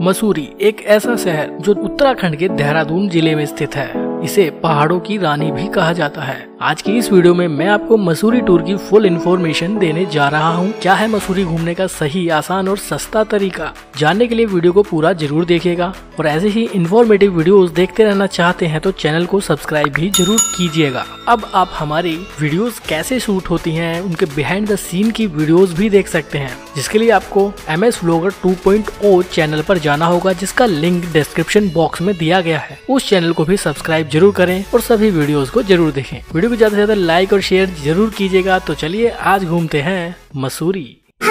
मसूरी एक ऐसा शहर जो उत्तराखंड के देहरादून जिले में स्थित है। इसे पहाड़ों की रानी भी कहा जाता है। आज की इस वीडियो में मैं आपको मसूरी टूर की फुल इन्फॉर्मेशन देने जा रहा हूँ। क्या है मसूरी घूमने का सही, आसान और सस्ता तरीका, जानने के लिए वीडियो को पूरा जरूर देखिएगा। और ऐसे ही इन्फॉर्मेटिव वीडियोस देखते रहना चाहते हैं तो चैनल को सब्सक्राइब भी जरूर कीजिएगा। अब आप हमारी वीडियोस कैसे शूट होती हैं, उनके बिहाइंड द सीन की वीडियोस भी देख सकते हैं, जिसके लिए आपको MS Vlogger 2.0 चैनल पर जाना होगा, जिसका लिंक डिस्क्रिप्शन बॉक्स में दिया गया है। उस चैनल को भी सब्सक्राइब जरूर करें और सभी वीडियोस को जरूर देखें। वीडियो को ज्यादा से ज्यादा लाइक और शेयर जरूर कीजिएगा। तो चलिए आज घूमते हैं मसूरी।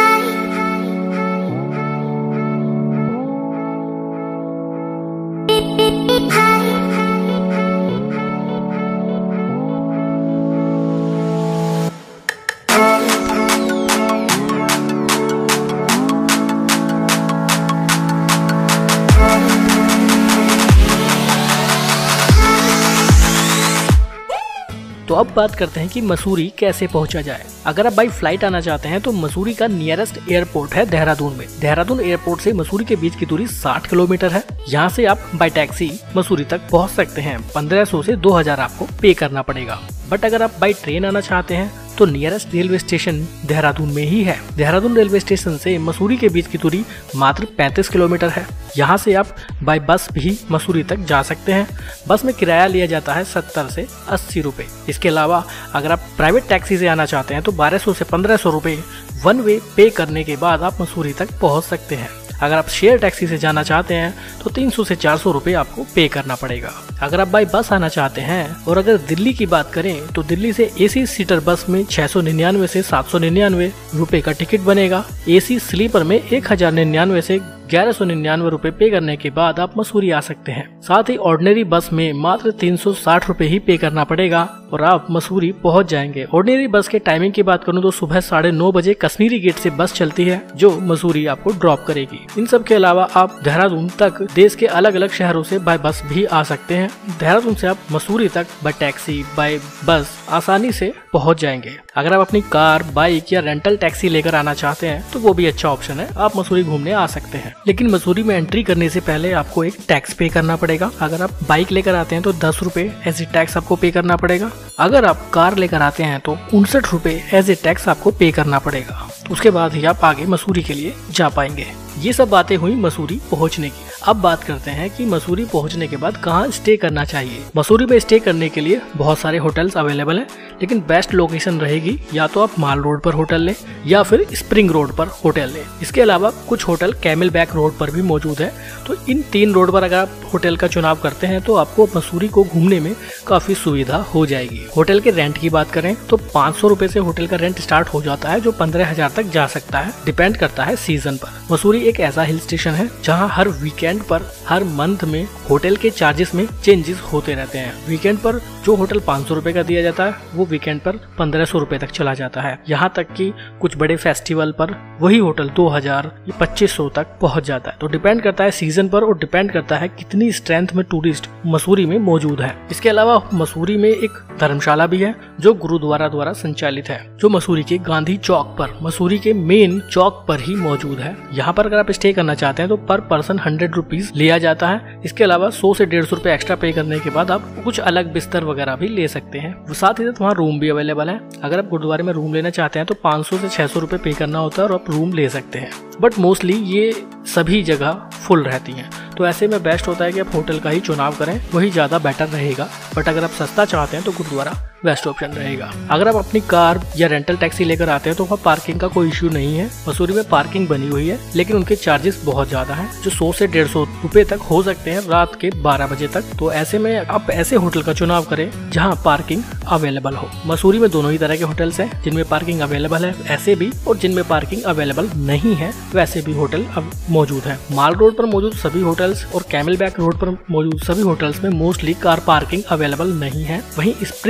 तो अब बात करते हैं कि मसूरी कैसे पहुंचा जाए। अगर आप बाई फ्लाइट आना चाहते हैं तो मसूरी का नियरेस्ट एयरपोर्ट है देहरादून में। देहरादून एयरपोर्ट से मसूरी के बीच की दूरी 60 किलोमीटर है। यहाँ से आप बाई टैक्सी मसूरी तक पहुँच सकते हैं। 1500 से 2000 आपको पे करना पड़ेगा। बट अगर आप बाई ट्रेन आना चाहते हैं तो नियरेस्ट रेलवे स्टेशन देहरादून में ही है। देहरादून रेलवे स्टेशन से मसूरी के बीच की दूरी मात्र 35 किलोमीटर है। यहाँ से आप बाई बस भी मसूरी तक जा सकते हैं। बस में किराया लिया जाता है 70 से 80 रुपए। इसके अलावा अगर आप प्राइवेट टैक्सी से आना चाहते हैं तो 1200 से 1500 रुपए वन वे पे करने के बाद आप मसूरी तक पहुँच सकते हैं। अगर आप शेयर टैक्सी से जाना चाहते हैं तो 300 से 400 रुपए आपको पे करना पड़ेगा। अगर आप बाई बस आना चाहते हैं और अगर दिल्ली की बात करें तो दिल्ली से AC सीटर बस में 699 से 799 रुपए का टिकट बनेगा। AC स्लीपर में 1099 से 1199 रुपए पे करने के बाद आप मसूरी आ सकते हैं। साथ ही ऑर्डिनरी बस में मात्र 360 रुपए ही पे करना पड़ेगा और आप मसूरी पहुंच जाएंगे। ऑर्डिनरी बस के टाइमिंग की बात करूं तो सुबह 9:30 बजे कश्मीरी गेट से बस चलती है जो मसूरी आपको ड्रॉप करेगी। इन सब के अलावा आप देहरादून तक देश के अलग अलग शहरों से बाय बस भी आ सकते हैं। देहरादून से आप मसूरी तक बाय टैक्सी बाय बस आसानी से पहुंच जाएंगे। अगर आप अपनी कार, बाइक या रेंटल टैक्सी लेकर आना चाहते हैं तो वो भी अच्छा ऑप्शन है, आप मसूरी घूमने आ सकते हैं। लेकिन मसूरी में एंट्री करने से पहले आपको एक टैक्स पे करना पड़ेगा। अगर आप बाइक लेकर आते हैं तो 10 रुपए एज ए टैक्स आपको पे करना पड़ेगा। अगर आप कार लेकर आते हैं तो 59 रुपए एज ए टैक्स आपको पे करना पड़ेगा। उसके बाद ही आप आगे मसूरी के लिए जा पाएंगे। ये सब बातें हुई मसूरी पहुंचने की। अब बात करते हैं कि मसूरी पहुंचने के बाद कहाँ स्टे करना चाहिए। मसूरी में स्टे करने के लिए बहुत सारे होटल्स अवेलेबल हैं, लेकिन बेस्ट लोकेशन रहेगी या तो आप माल रोड पर होटल लें या फिर स्प्रिंग रोड पर होटल लें। इसके अलावा कुछ होटल कैमल बैक रोड पर भी मौजूद है। तो इन 3 रोड पर अगर आप होटल का चुनाव करते हैं तो आपको मसूरी को घूमने में काफी सुविधा हो जाएगी। होटल के रेंट की बात करें तो 500 रुपए से होटल का रेंट स्टार्ट हो जाता है, जो 15,000 तक जा सकता है। डिपेंड करता है सीजन पर। मसूरी एक ऐसा हिल स्टेशन है जहां हर वीकेंड पर हर मंथ में होटल के चार्जेस में चेंजेस होते रहते हैं। वीकेंड पर जो होटल 500 रुपए का दिया जाता है वो वीकेंड पर 1500 रुपए तक चला जाता है। यहाँ तक कि कुछ बड़े फेस्टिवल पर वही होटल 2000 या 2500 तक पहुँच जाता है। तो डिपेंड करता है सीजन पर और डिपेंड करता है कितनी स्ट्रेंथ में टूरिस्ट मसूरी में मौजूद है। इसके अलावा मसूरी में एक धर्मशाला भी है जो गुरुद्वारा द्वारा संचालित है, जो मसूरी के गांधी चौक पर, मसूरी के मेन चौक पर ही मौजूद है। यहाँ पर अगर आप स्टे करना चाहते हैं तो पर पर्सन 100 रुपीज लिया जाता है। इसके अलावा 100 से 150 रुपए एक्स्ट्रा पे करने के बाद आप कुछ अलग बिस्तर वगैरह भी ले सकते हैं। साथ ही साथ वहाँ रूम भी अवेलेबल है। अगर आप गुरुद्वारे में रूम लेना चाहते हैं तो 500 से 600 रुपए पे करना होता है और आप रूम ले सकते हैं। बट मोस्टली ये सभी जगह फुल रहती हैं, तो ऐसे में बेस्ट होता है कि आप होटल का ही चुनाव करें, वही ज्यादा बेटर रहेगा। बट अगर आप सस्ता चाहते हैं तो गुरुद्वारा बेस्ट ऑप्शन रहेगा। अगर आप अपनी कार या रेंटल टैक्सी लेकर आते हैं तो वहाँ पार्किंग का कोई इश्यू नहीं है। मसूरी में पार्किंग बनी हुई है, लेकिन उनके चार्जेस बहुत ज्यादा हैं, जो 100 से 150 रुपए तक हो सकते हैं रात के 12 बजे तक। तो ऐसे में आप ऐसे होटल का चुनाव करें जहाँ पार्किंग अवेलेबल हो। मसूरी में दोनों ही तरह के होटल्स हैं, जिनमें पार्किंग अवेलेबल है ऐसे भी, और जिनमें पार्किंग अवेलेबल नहीं है वैसे भी होटल अब मौजूद है। माल रोड पर मौजूद सभी होटल्स और कैमल बैक रोड पर मौजूद सभी होटल्स में मोस्टली कार पार्किंग अवेलेबल नहीं है। वहीं स्प्रिंग रोड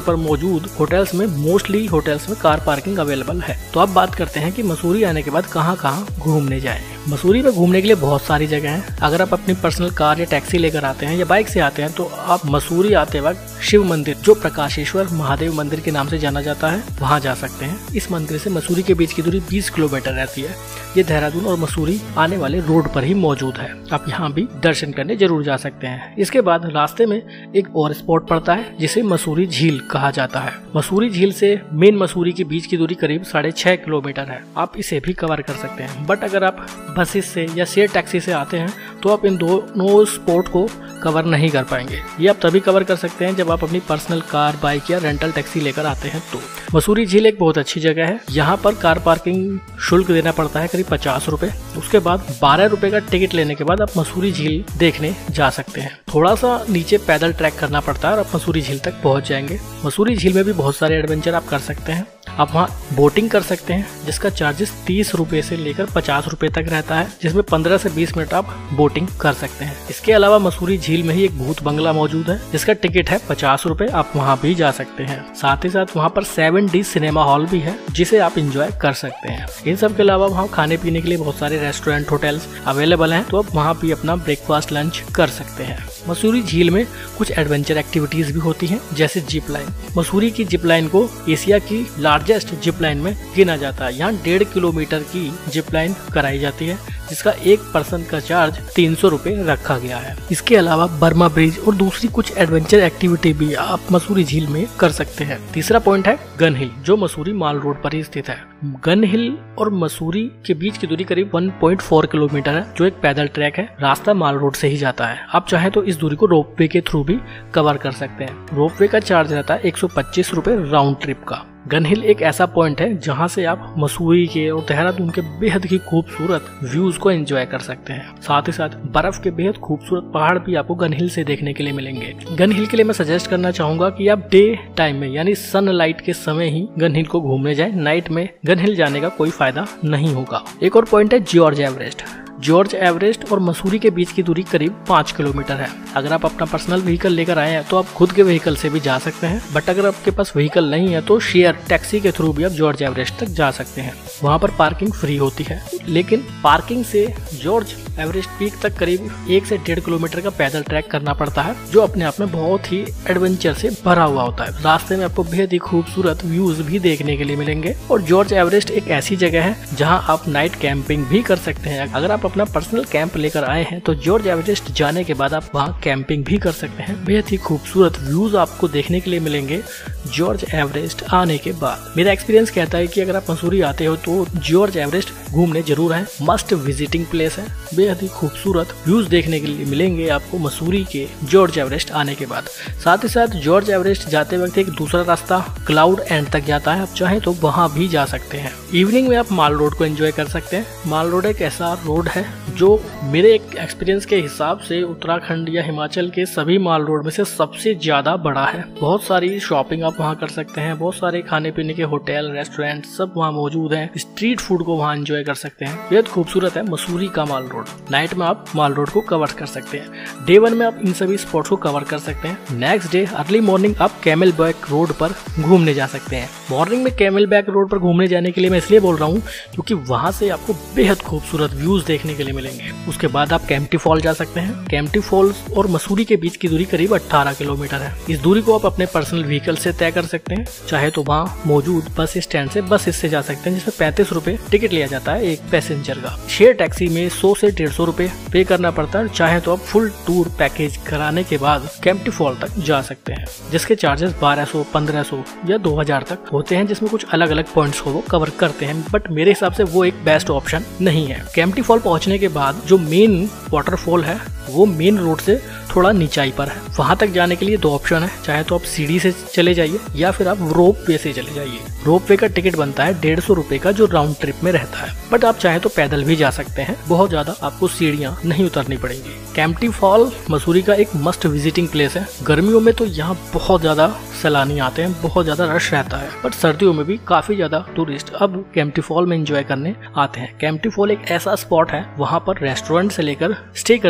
पर मौजूद होटल्स में मोस्टली होटल्स में कार पार्किंग अवेलेबल है। तो अब बात करते हैं कि मसूरी आने के बाद कहाँ कहाँ घूमने जाएं। मसूरी में घूमने के लिए बहुत सारी जगह हैं। अगर आप अपनी पर्सनल कार या टैक्सी लेकर आते हैं या बाइक से आते हैं तो आप मसूरी आते वक्त शिव मंदिर, जो प्रकाशेश्वर महादेव मंदिर के नाम से जाना जाता है, वहाँ जा सकते हैं। इस मंदिर से मसूरी के बीच की दूरी 20 किलोमीटर रहती है। ये देहरादून और मसूरी आने वाले रोड पर ही मौजूद है। आप यहाँ भी दर्शन करने जरूर जा सकते हैं। इसके बाद रास्ते में एक और स्पॉट पड़ता है जिसे मसूरी झील कहा जाता है। मसूरी झील से मेन मसूरी के बीच की दूरी करीब 6.5 किलोमीटर है। आप इसे भी कवर कर सकते हैं। बट अगर आप बसेस से या शेयर टैक्सी से आते हैं तो आप इन दोनों स्पॉट को कवर नहीं कर पाएंगे। ये आप तभी कवर कर सकते हैं जब आप अपनी पर्सनल कार, बाइक या रेंटल टैक्सी लेकर आते हैं तो। मसूरी झील एक बहुत अच्छी जगह है। यहाँ पर कार पार्किंग शुल्क देना पड़ता है करीब 50 रुपए। उसके बाद 12 रुपए का टिकट लेने के बाद आप मसूरी झील देखने जा सकते हैं। थोड़ा सा नीचे पैदल ट्रैक करना पड़ता है और आप मसूरी झील तक पहुंच जाएंगे। मसूरी झील में भी बहुत सारे एडवेंचर आप कर सकते हैं। आप वहाँ बोटिंग कर सकते हैं जिसका चार्जेस 30 रुपए से लेकर 50 रुपए तक रहता है, जिसमें 15 से 20 मिनट आप बोटिंग कर सकते हैं। इसके अलावा मसूरी झील में ही एक भूत बंगला मौजूद है जिसका टिकट है 50 रुपए। आप वहाँ भी जा सकते हैं। साथ ही साथ वहाँ पर 7D सिनेमा हॉल भी है जिसे आप इंजॉय कर सकते हैं। इन सब के अलावा वहाँ खाने पीने के लिए बहुत सारे रेस्टोरेंट, होटल्स अवेलेबल हैं, तो आप वहाँ भी अपना ब्रेकफास्ट, लंच कर सकते हैं। मसूरी झील में कुछ एडवेंचर एक्टिविटीज भी होती हैं जैसे जिप लाइन। मसूरी की जिप लाइन को एशिया की लार्जेस्ट जिप लाइन में गिना जाता है। यहाँ 1.5 किलोमीटर की जिप लाइन कराई जाती है जिसका एक पर्सन का चार्ज 300 रुपए रखा गया है। इसके अलावा बर्मा ब्रिज और दूसरी कुछ एडवेंचर एक्टिविटी भी आप मसूरी झील में कर सकते हैं। तीसरा पॉइंट है गन हिल, जो मसूरी माल रोड पर ही स्थित है। गन हिल और मसूरी के बीच की दूरी करीब 1.4 किलोमीटर है, जो एक पैदल ट्रैक है। रास्ता माल रोड से ही जाता है। आप चाहें तो इस दूरी को रोपवे के थ्रू भी कवर कर सकते हैं। रोपवे का चार्ज रहता है 125 रुपए राउंड ट्रिप का। गन हिल एक ऐसा पॉइंट है जहां से आप मसूरी के और देहरादून के बेहद ही खूबसूरत व्यूज को एंजॉय कर सकते हैं। साथ ही साथ बर्फ के बेहद खूबसूरत पहाड़ भी आपको गन हिल से देखने के लिए मिलेंगे। गन हिल के लिए मैं सजेस्ट करना चाहूंगा कि आप डे टाइम में यानी सनलाइट के समय ही गन हिल को घूमने जाएं। नाइट में गन हिल जाने का कोई फायदा नहीं होगा। एक और पॉइंट है जॉर्ज एवरेस्ट। जॉर्ज एवरेस्ट और मसूरी के बीच की दूरी करीब 5 किलोमीटर है। अगर आप अपना पर्सनल व्हीकल लेकर आए हैं तो आप खुद के व्हीकल से भी जा सकते हैं। बट अगर आपके पास व्हीकल नहीं है तो शेयर टैक्सी के थ्रू भी आप जॉर्ज एवरेस्ट तक जा सकते हैं। वहाँ पर पार्किंग फ्री होती है, लेकिन पार्किंग से जॉर्ज एवरेस्ट पीक तक करीब 1 से 1.5 किलोमीटर का पैदल ट्रैक करना पड़ता है, जो अपने आप में बहुत ही एडवेंचर से भरा हुआ होता है। रास्ते में आपको बेहद ही खूबसूरत व्यूज भी देखने के लिए मिलेंगे। और जॉर्ज एवरेस्ट एक ऐसी जगह है जहाँ आप नाइट कैंपिंग भी कर सकते हैं। अगर आप अपना पर्सनल कैंप लेकर आए हैं तो जॉर्ज एवरेस्ट जाने के बाद आप वहाँ कैंपिंग भी कर सकते हैं। बेहद ही खूबसूरत व्यूज आपको देखने के लिए मिलेंगे जॉर्ज एवरेस्ट आने के बाद। मेरा एक्सपीरियंस कहता है कि अगर आप मसूरी आते हो तो जॉर्ज एवरेस्ट घूमने जरूर है। मस्ट विजिटिंग प्लेस है। बेहद ही खूबसूरत व्यूज देखने के लिए मिलेंगे आपको मसूरी के जॉर्ज एवरेस्ट आने के बाद। साथ ही साथ जॉर्ज एवरेस्ट जाते वक्त एक दूसरा रास्ता क्लाउड एंड तक जाता है। आप चाहें तो वहाँ भी जा सकते हैं। इवनिंग में आप माल रोड को एंजॉय कर सकते हैं। माल रोड एक ऐसा रोड है जो मेरे एक एक्सपीरियंस के हिसाब से उत्तराखंड या हिमाचल के सभी माल रोड में से सबसे ज्यादा बड़ा है। बहुत सारी शॉपिंग आप वहाँ कर सकते हैं। बहुत सारे खाने पीने के होटल, रेस्टोरेंट सब वहाँ मौजूद हैं। स्ट्रीट फूड को वहाँ एंजॉय कर सकते हैं। बेहद खूबसूरत है मसूरी का माल रोड। नाइट में आप माल रोड को कवर कर सकते हैं। डे 1 में आप इन सभी स्पॉट्स को कवर कर सकते हैं। नेक्स्ट डे अर्ली मॉर्निंग आप कैमल बैक रोड पर घूमने जा सकते हैं। मॉर्निंग में कैमल बैक रोड पर घूमने जाने के लिए मैं इसलिए बोल रहा हूँ क्योंकि वहाँ से आपको बेहद खूबसूरत व्यूज देखने के लिए मिलेंगे। उसके बाद आप केम्प्टी फॉल जा सकते हैं। केम्प्टी फॉल्स और मसूरी के बीच की दूरी करीब 18 किलोमीटर है। इस दूरी को आप अपने पर्सनल व्हीकल से तय कर सकते हैं। चाहे तो वहाँ मौजूद बस स्टैंड से बस इससे जा सकते हैं, जिसमें 35 रुपए टिकट लिया जाता है एक पैसेंजर का। शेयर टैक्सी में 100 से 150 रुपए पे करना पड़ता है। चाहे तो आप फुल टूर पैकेज कराने के बाद केम्प्टी फॉल तक जा सकते हैं, जिसके चार्जेस 1200, 1500 या 2000 तक होते हैं, जिसमें कुछ अलग अलग पॉइंट्स को वो कवर करते हैं। बट मेरे हिसाब से वो एक बेस्ट ऑप्शन नहीं है। केम्प्टी फॉल पहुंचने के बाद जो मेन वाटरफॉल है वो मेन रोड से थोड़ा नीचाई पर है। वहां तक जाने के लिए 2 ऑप्शन है। चाहे तो आप सीढ़ी से चले जाइए या फिर आप रोप वे से चले जाइए। रोप वे का टिकट बनता है 150 रुपए का, जो राउंड ट्रिप में रहता है। बट आप चाहे तो पैदल भी जा सकते हैं। बहुत ज्यादा आपको सीढ़ियां नहीं उतरनी पड़ेंगी। केम्प्टी फॉल मसूरी का एक मस्ट विजिटिंग प्लेस है। गर्मियों में तो यहाँ बहुत ज्यादा सैलानी आते हैं, बहुत ज्यादा रश रहता है। बट सर्दियों में भी काफी ज्यादा टूरिस्ट अब केम्प्टी फॉल में एंजॉय करने आते हैं। केम्प्टी फॉल एक ऐसा स्पॉट है, वहाँ पर रेस्टोरेंट से लेकर स्टे करने के लिए होटल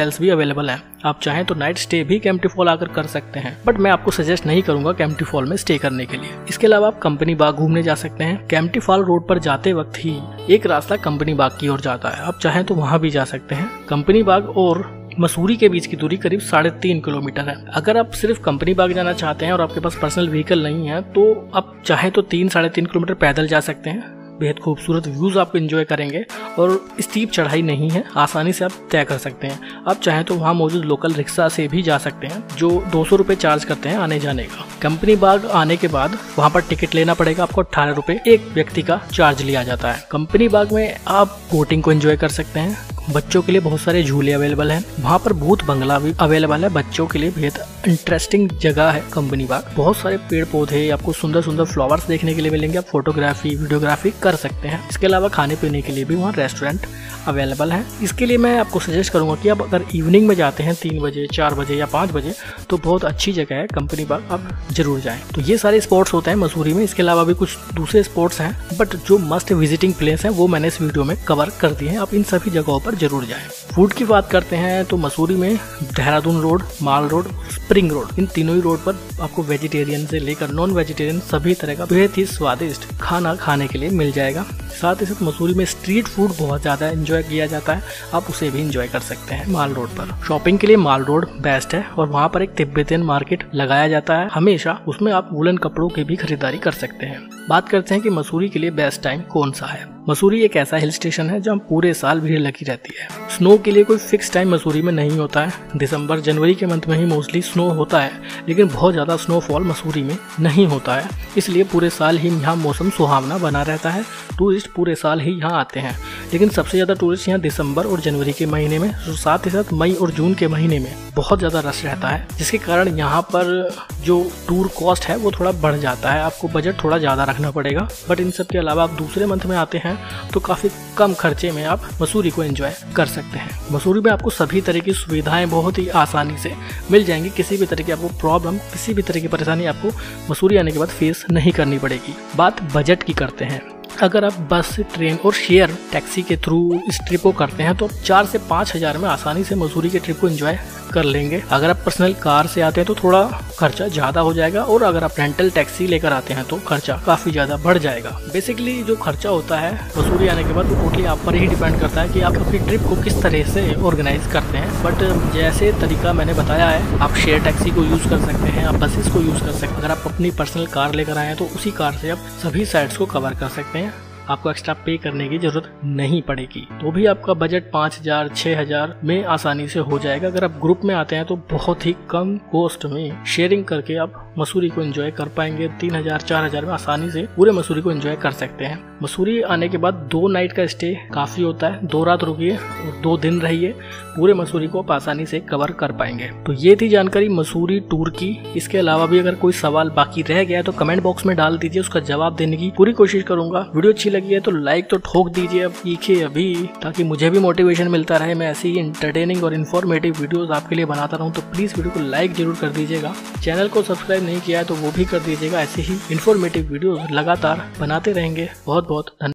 होटल्स भी अवेलेबल हैं। आप चाहें तो नाइट स्टे भी केम्प्टी फॉल आकर कर सकते हैं, बट मैं आपको सजेस्ट नहीं करूंगा केम्प्टी फॉल में स्टे करने के लिए। इसके अलावा आप कंपनी बाग घूमने जा सकते हैं। केम्प्टी फॉल रोड पर जाते वक्त ही एक रास्ता कंपनी बाग की ओर जाता है, आप चाहें तो वहां भी जा सकते हैं। कंपनी बाग और मसूरी के बीच की दूरी करीब 3.5 किलोमीटर है। अगर आप सिर्फ कंपनी बाग जाना चाहते हैं और आपके पास पर्सनल व्हीकल नहीं है तो आप चाहें तो 3-3.5 किलोमीटर पैदल जा सकते हैं। बेहद खूबसूरत व्यूज आप एंजॉय करेंगे और स्टीप चढ़ाई नहीं है, आसानी से आप तय कर सकते हैं। आप चाहें तो वहाँ मौजूद लोकल रिक्शा से भी जा सकते हैं जो 200 रुपये चार्ज करते हैं आने जाने का। कंपनी बाग आने के बाद वहाँ पर टिकट लेना पड़ेगा आपको, 18 रुपये एक व्यक्ति का चार्ज लिया जाता है। कंपनी बाग में आप बोटिंग को एंजॉय कर सकते हैं। बच्चों के लिए बहुत सारे झूले अवेलेबल हैं। वहाँ पर भूत बंगला भी अवेलेबल है, बच्चों के लिए बेहद इंटरेस्टिंग जगह है कंपनी बाग। बहुत सारे पेड़ पौधे, आपको सुंदर सुंदर फ्लावर्स देखने के लिए मिलेंगे। आप फोटोग्राफी वीडियोग्राफी कर सकते हैं। इसके अलावा खाने पीने के लिए भी वहाँ रेस्टोरेंट अवेलेबल है। इसके लिए मैं आपको सजेस्ट करूंगा कि आप अगर इवनिंग में जाते हैं 3 बजे 4 बजे या 5 बजे तो बहुत अच्छी जगह है कंपनी बाग, आप जरूर जाएं। तो ये सारे स्पॉट्स होते हैं मसूरी में। इसके अलावा भी कुछ दूसरे स्पॉट्स हैं, बट जो मस्ट विजिटिंग प्लेस हैं वो मैंने इस वीडियो में कवर कर दिए हैं। आप इन सभी जगहों पर जरूर जाएं। फूड की बात करते हैं तो मसूरी में Dehradun Road, Mall Road, Spring Road, इन तीनों ही रोड पर आपको वेजिटेरियन से लेकर नॉन वेजिटेरियन सभी तरह का बेहद ही स्वादिष्ट खाना खाने के लिए मिल जाएगा। साथ ही साथ मसूरी में स्ट्रीट फूड बहुत ज़्यादा एंजॉय किया जाता है, आप उसे भी एंजॉय कर सकते हैं माल रोड पर। शॉपिंग के लिए माल रोड बेस्ट है और वहाँ पर एक तिब्बतियन मार्केट लगाया जाता है हमेशा, उसमें आप वूलन कपड़ों की भी खरीदारी कर सकते हैं। बात करते हैं कि मसूरी के लिए बेस्ट टाइम कौन सा है। मसूरी एक ऐसा हिल स्टेशन है जहाँ पूरे साल भीड़ लगी रहती है। स्नो के लिए कोई फिक्स टाइम मसूरी में नहीं होता है। दिसंबर जनवरी के मंथ में ही मोस्टली स्नो होता है, लेकिन बहुत ज़्यादा स्नोफॉल मसूरी में नहीं होता है, इसलिए पूरे साल ही यहाँ मौसम सुहावना बना रहता है। टूरिस्ट पूरे साल ही यहाँ आते हैं, लेकिन सबसे ज़्यादा टूरिस्ट यहाँ दिसंबर और जनवरी के महीने में, साथ ही साथ मई और जून के महीने में बहुत ज़्यादा रश रहता है, जिसके कारण यहाँ पर जो टूर कॉस्ट है वो थोड़ा बढ़ जाता है। आपको बजट थोड़ा ज़्यादा रखना पड़ेगा, बट इन सब के अलावा आप दूसरे मंथ में आते हैं तो काफ़ी कम खर्चे में आप मसूरी को एंजॉय कर सकते हैं। मसूरी में आपको सभी तरह की सुविधाएं बहुत ही आसानी से मिल जाएंगी। किसी भी तरह की आपको प्रॉब्लम, किसी भी तरह की परेशानी आपको मसूरी आने के बाद फेस नहीं करनी पड़ेगी। बात बजट की करते हैं। अगर आप बस, ट्रेन और शेयर टैक्सी के थ्रू इस ट्रिप को करते हैं तो 4 से 5 हज़ार में आसानी से मसूरी के ट्रिप को एंजॉय कर लेंगे। अगर आप पर्सनल कार से आते हैं तो थोड़ा खर्चा ज़्यादा हो जाएगा, और अगर आप रेंटल टैक्सी लेकर आते हैं तो खर्चा काफ़ी ज़्यादा बढ़ जाएगा। बेसिकली जो खर्चा होता है मसूरी आने के बाद वो टोटली आप पर ही डिपेंड करता है कि आप अपनी ट्रिप को किस तरह से ऑर्गेनाइज करते हैं। बट जैसे तरीका मैंने बताया है, आप शेयर टैक्सी को यूज़ कर सकते हैं, आप बसेस को यूज़ कर सकते हैं। अगर आप अपनी पर्सनल कार लेकर आए हैं तो उसी कार से आप सभी साइड्स को कवर कर सकते हैं, आपको एक्स्ट्रा पे करने की जरूरत नहीं पड़ेगी। तो भी आपका बजट 5,000 6,000 में आसानी से हो जाएगा। अगर आप ग्रुप में आते हैं तो बहुत ही कम कॉस्ट में शेयरिंग करके आप मसूरी को एंजॉय कर पाएंगे। 3,000 4,000 में आसानी से पूरे मसूरी को एंजॉय कर सकते हैं। मसूरी आने के बाद 2 नाइट का स्टे काफ़ी होता है, 2 रात रुकिए और 2 दिन रहिए, पूरे मसूरी को आप आसानी से कवर कर पाएंगे। तो ये थी जानकारी मसूरी टूर की। इसके अलावा भी अगर कोई सवाल बाकी रह गया है तो कमेंट बॉक्स में डाल दीजिए, उसका जवाब देने की पूरी कोशिश करूंगा। वीडियो अच्छी लगी है तो लाइक तो ठोक दीजिए अब लिखिए अभी, ताकि मुझे भी मोटिवेशन मिलता रहे, मैं ऐसी इंटरटेनिंग और इन्फॉर्मेटिव वीडियोस आपके लिए बनाता रहूं। तो प्लीज़ वीडियो को लाइक जरूर कर दीजिएगा। चैनल को सब्सक्राइब नहीं किया है तो वो भी कर दीजिएगा। ऐसे ही इन्फॉर्मेटिव वीडियोस लगातार बनाते रहेंगे। बहुत बहुत धन्यवाद।